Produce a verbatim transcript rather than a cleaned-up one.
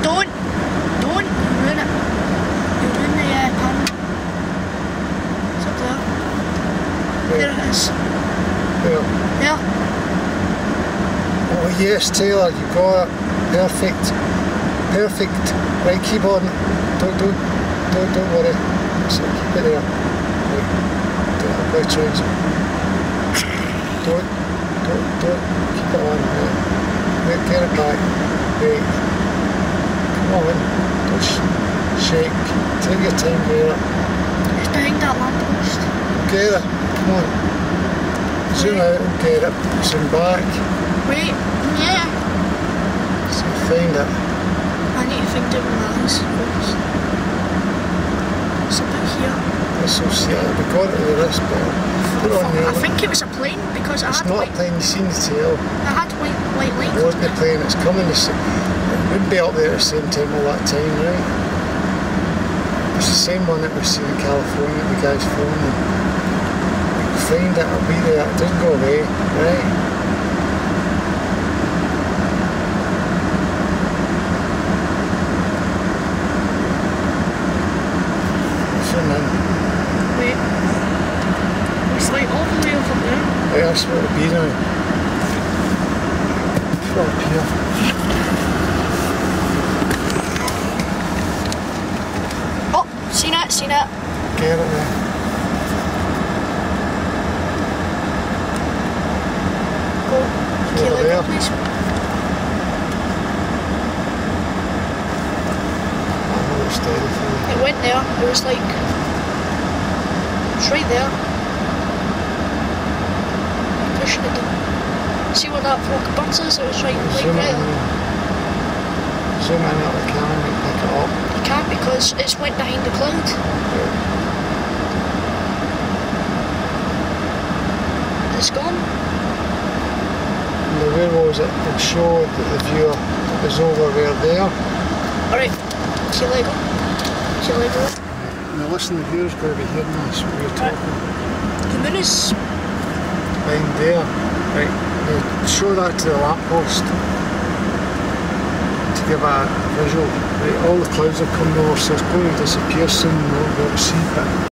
don't, don't ruin it. You'll ruin the uh, pan. It's up there. Where? There it is. Where? There. Oh yes, Taylor, you got it. Perfect. Perfect. Right, keep on. Don't, don't, don't, don't worry. So keep it there. Right. Don't, right, try. Don't, don't, don't. Keep it on. Right. Right, get it back. Right. Come on. Don't sh shake. Take your time there. It's behind that lamppost. Get it. Come on. Zoom Wait. out and get it. Zoom back. Wait. Yeah. So find it. I need to find it with my eyes first. It's a bit here. This will see it. We got it with this bit. Put it on there. I think it was a plane because I It's had not white. a plane, you've seen the tail. I had white white light. It wasn't a plane, it's coming. The same, it wouldn't be up there at the same time all that time, right? It's the same one that we see in California, the guy's phone. We can find it, it'll be there. It doesn't go away, right? Wait. It's like all the way over there. Right, that's where it'll be now. It's up here. Oh, seen it, seen it. Get it there. Go. Okay, Over let there. go, please. I'll hold it steady for you. It went there. It was like. It's right there. Pushing it down. See where that flock of birds is? It was right, like Zoom right in. there. Zoom in at the camera and pick it up. You can't because it's went behind the cloud. It's gone. Now where was it? It'll show that the viewer is over where there. Alright, see you later. See you later. Now listen, the viewer's going to be hearing this, what we're talking. The moon is Behind there. Right, now show that to the lamppost to give a visual. Right, all the clouds are coming over, so it's going to disappear soon and we won't be able to see it.